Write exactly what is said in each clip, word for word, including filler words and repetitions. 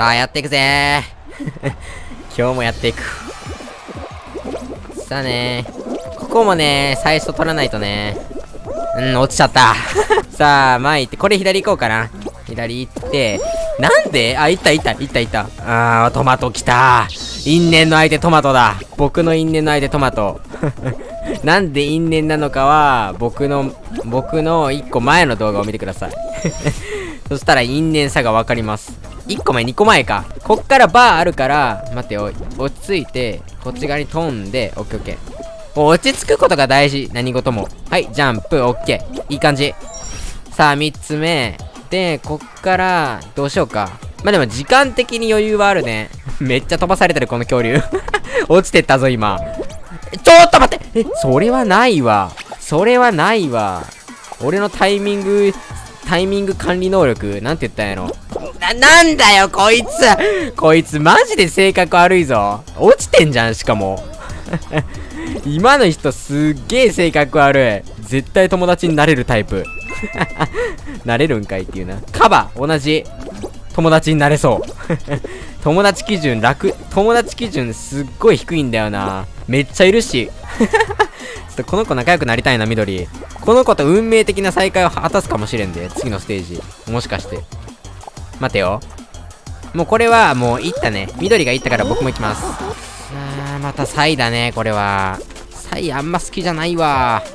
さあ、やっていくぜー。今日もやっていく。さあねー。ここもね、最初取らないとね。うん、落ちちゃった。さあ、前行って、これ左行こうかな。左行って、なんであ、行った行った、行った行った。あー、トマト来たー。因縁の相手トマトだ。僕の因縁の相手トマト。なんで因縁なのかは、僕の、僕の一個前の動画を見てください。そしたら因縁さがわかります。いっこまえ、にこまえか。こっからバーあるから、待ってよ、落ち着いて、こっち側に飛んで、オッケーオッケー。落ち着くことが大事。何事も。はい、ジャンプ、オッケー。いい感じ。さあ、みっつめ。で、こっから、どうしようか。まあ、でも時間的に余裕はあるね。めっちゃ飛ばされてる、この恐竜。落ちてったぞ、今。ちょっと待ってえ、それはないわ。それはないわ。俺のタイミング、タイミング管理能力、なんて言ったんやろ。な、なんだよ、こいつこいつ、マジで性格悪いぞ。落ちてんじゃん、しかも。今の人、すっげえ性格悪い。絶対友達になれるタイプ。なれるんかいっていうな。カバ、同じ。友達になれそう。友達基準楽、友達基準すっごい低いんだよな。めっちゃいるし。ちょっとこの子仲良くなりたいな、緑。この子と運命的な再会を果たすかもしれんで、次のステージ。もしかして。待てよ。もうこれはもういったね。緑がいったから僕も行きます。あー、またサイだね、これは。サイあんま好きじゃないわ。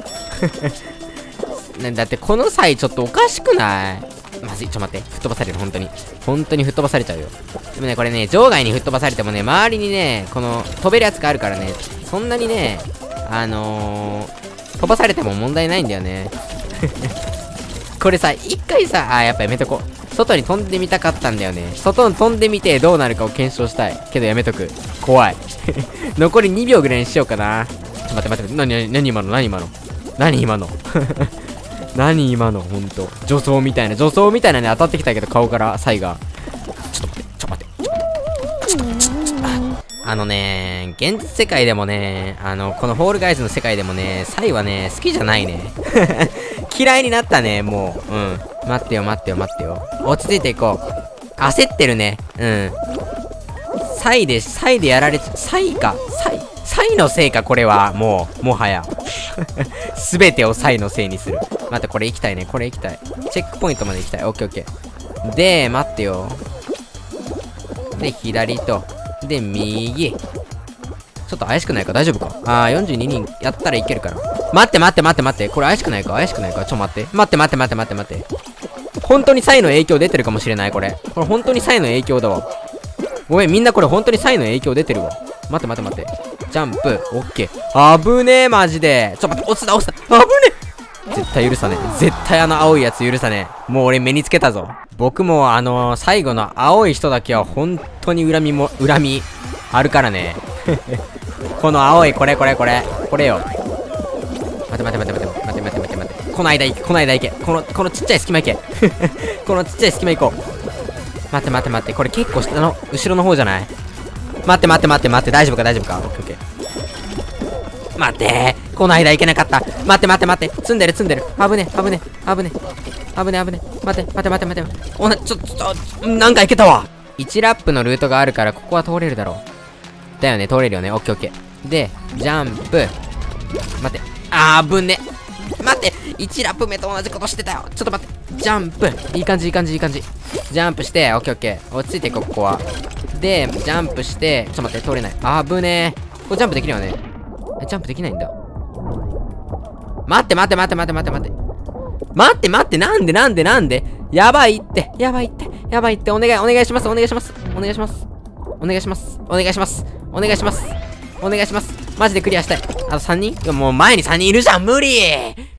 だってこのサイちょっとおかしくない？まずい、ちょっと待って。吹っ飛ばされる、本当に。本当に吹っ飛ばされちゃうよ。でもね、これね、場外に吹っ飛ばされてもね、周りにね、この、飛べるやつがあるからね、そんなにね、あのー、飛ばされても問題ないんだよね。これさ、一回さ、あー、やっぱやめとこう。外に飛んでみたかったんだよね。外に飛んでみてどうなるかを検証したい。けどやめとく。怖い。残りにびょうぐらいにしようかな。ちょっと待って待って、なに、なに今の、なに今の。何今の。何今の、ほんと。女装みたいな、女装みたいなね、当たってきたけど、顔から、サイが。ちょっと待って、ちょっと待って、ちょっと待って、ちょっと、ちょっと、あのね、現実世界でもね、あの、このホールガイズの世界でもね、サイはね、好きじゃないね。嫌いになったね、もう。うん。待ってよ、待ってよ、待ってよ。落ち着いていこう。焦ってるね。うん。サイで、サイでやられちゃ、サイか。サイ、サイのせいか、これは。もう、もはや。すべてをサイのせいにする。待って、これ行きたいね。これ行きたい。チェックポイントまで行きたい。オッケーオッケー。で、待ってよ。で、左と。で、右。ちょっと怪しくないか大丈夫かあー、よんじゅうににんやったらいけるから。待って待って待って待って。これ怪しくないか怪しくないかちょっと待って。待って待って待って待って待って。本当にサイの影響出てるかもしれない、これ。これ本当にサイの影響だわ。ごめん、みんなこれ本当にサイの影響出てるわ。待って待って待って。ジャンプ、オッケー。あぶねえ、マジで。ちょっと待って、落ちた、落ちた。あぶねえ。絶対許さねえ。絶対あの青いやつ許さねえ。もう俺目につけたぞ。僕もあのー、最後の青い人だけは本当に恨みも、恨み、あるからね。この青い、これこれこれ。これよ。待て待て待て待て待て待て待て待て。この間行け、この間行け。この、このちっちゃい隙間行け。このちっちゃい隙間行こう。待って待って待って。これ結構下の、後ろの方じゃない？待って待って待って待って。大丈夫か大丈夫かオッケーオッケー。待ってー。この間行けなかった。待って待って待って。積んでる積んでる。危ね危ね危ね危ね危ね。待って待って待って待って。おな、ちょっと、なんか行けたわ。いちラップのルートがあるからここは通れるだろう。だよね、通れるよね。オッケーオッケー。で、ジャンプ。待って。あー、ぶね。待って。いちラップ目と同じことしてたよ。ちょっと待って。ジャンプ。いい感じ、いい感じ、いい感じ。ジャンプして、オッケーオッケー。落ち着いていこう、ここは。で、ジャンプして、ちょっと待って、通れない。あぶねー。これジャンプできるよね。え、ジャンプできないんだ。待って待って待って待って待って待って。待って待って、なんでなんでなんでやばいって、やばいって、やばいって、お願い、お願いします、お願いします。お願いします。お願いします。お願いします。お願いします。お願いします。マジでクリアしたい。あとさんにん？もう前にさんにんいるじゃん、無理